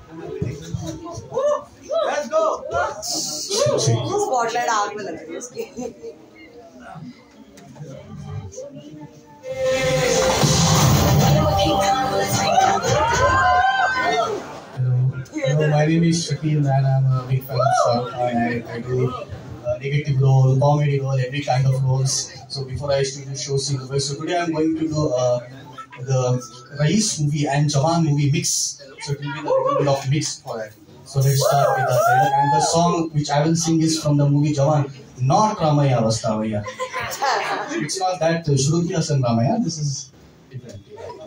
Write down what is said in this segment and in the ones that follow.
Let's go. Spotlight आग में लग रही है उसकी। Hello, my name is Shakil and I'm a big fan of Star. I do negative role, comedy role, every kind of roles. So before I used to do shows in the West. So today I'm going to do the Rais movie and Jawan movie mix. So it will be a little bit of mix for it. So let's start with the trailer. And the song which I will sing is from the movie Jawan, not Ramaya Vastavaya. It's not that Shruti Hasan Ramaya. This is different.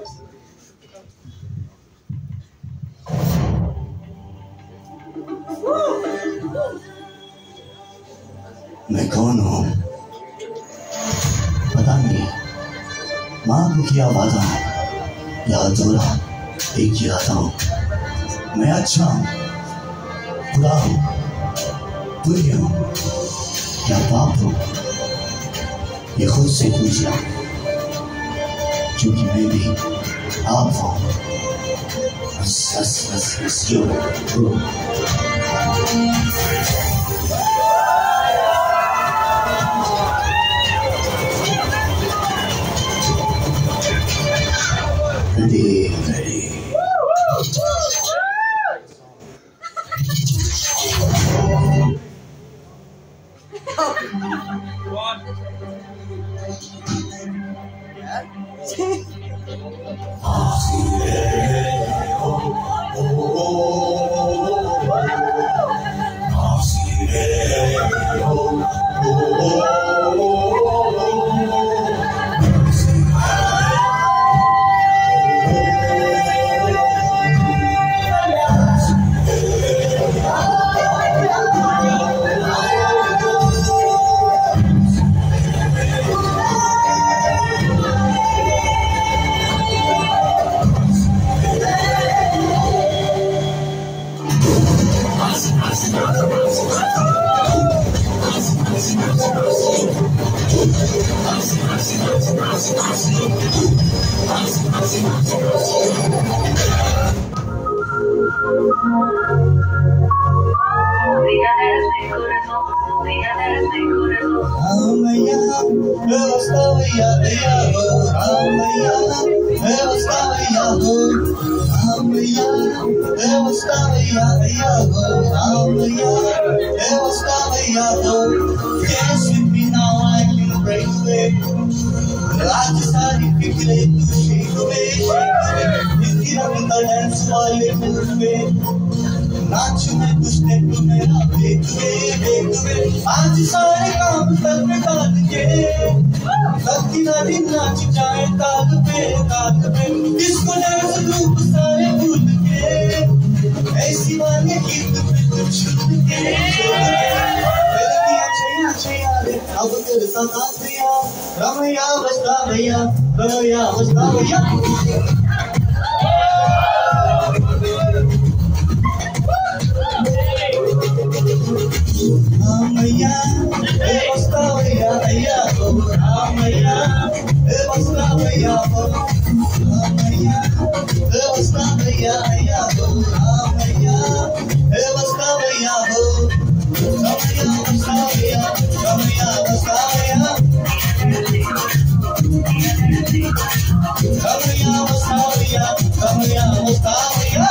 मैं कौन हूँ पता नहीं, माँ को किया वादा या अधूरा एक ही आता हूँ। मैं अच्छा हूँ, बुरा हूँ, पुण्य हूँ या पाप हूँ, ये खुद से पूछना, क्योंकि मैं भी आप हूँ। बस यो ready. Dance with me now, I can break away. I decided to play to shake away. If you want to dance while you move away, not you make to step to me, I'll take away. I decided to come to the again. Sakti na din naach jaye taag pe. Disco dance group sare bhul ke. Aisi wale hit pe chhut ke. अब तेरे साथ आसिया रमैया बजता भैया रमैया बजता भैया रमैया बजता भैया भैया रमैया बजता भैया रमैया बजता भैया भैया रमैया बजता भैया हो रमैया बजता भैया रमैया बजता भैया रमैया बजता भैया रमैया बजता भैया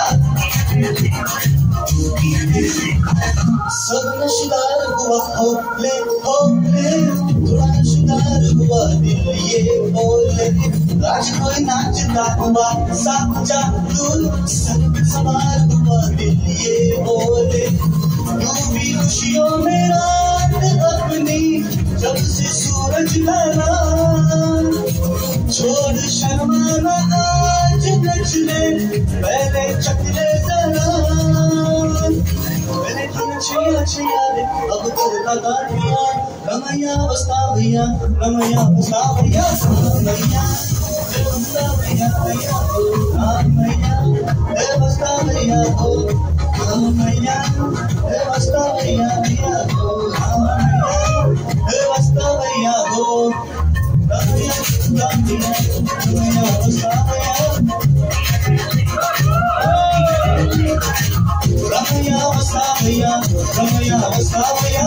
सब नशेदार हुआ होले थोड़ा नशेदार हुआ दिल ये बोले राज कोई नाचता हुआ साथ चालू सब सवार हुआ दिल ये बोले डूबी खुशियों में रात अपनी जब से सूरज ढला छोड़ शर्माना आज नच ले पहले चकले जरा पहले तुम छिया रे अब तेरा गानिया रमैया बजता भैया रमैया बजता भैया रमैया बजता भैया भैया रमैया बजता भैया हो रमैया बजता भैया भैया हो रमैया बजता भैया हो रमैया बजता भैया रमैया बजता भैया रमैया रमैया बसावैया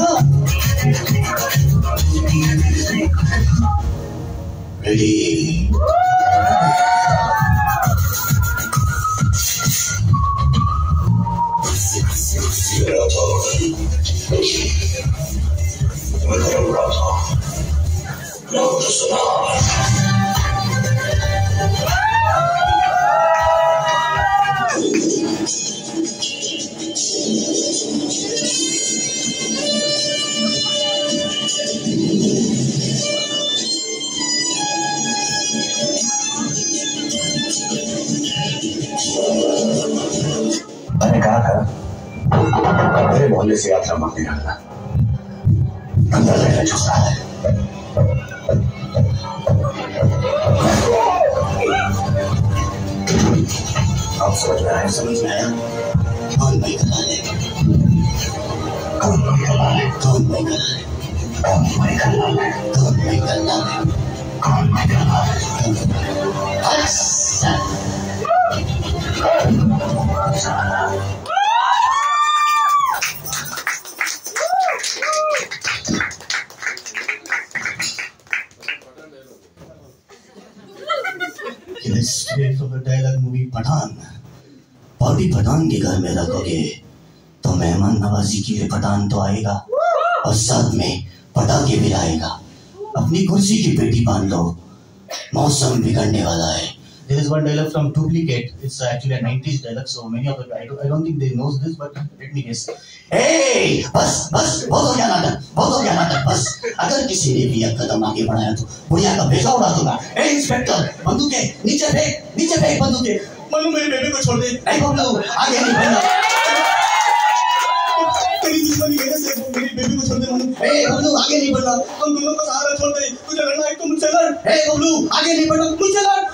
रेडी मैंने कहा था मेरे मोहल्ले से यात्रा मत निकालना, अंदर रहना चाहता है। आप समझ में आया? समझ में आया? कौन भाई कला है? कौन भाई कला है? कौन भाई कला है? कौन भाई कला है? कौन भाई कला है? कौन भाई कला है? अच्छा dialogue movie Pathaan. Party Pathaan के घर में रखोगे तो मेहमान नवाजी के लिए पठान तो आएगा और साथ में पटाखे भी लाएगा। अपनी कुर्सी की पेटी बांध लो, मौसम बिगड़ने वाला है। There is one dialogue from Duplicate. It's actually a 90s dialogue, so many of it I don't think they knows this, but let me guess. Hey, बस बहुत हो गया नाटक, बहुत हो गया नाटक, बस। अगर किसी ने भी एक कदम आगे बढ़ाया तो बुढ़िया का भेजा उड़ा दूंगा। ए इंस्पेक्टर, बंदूकें नीचे फेंक बंदूकें। मनु मेरी बेबी को छोड़ दे। नहीं बबलू, आगे नहीं बढ़ना। तेरी दुश्मनी मेरे से, मेरी बेबी को छोड़ दे मनु। ए बबलू, आगे नहीं बढ़ना। हम दोनों को सहारा छोड़ दे। तुझे लड़ना है तो मुझसे लड़। ए बबलू, आगे नहीं बढ़ना, मुझसे लड़।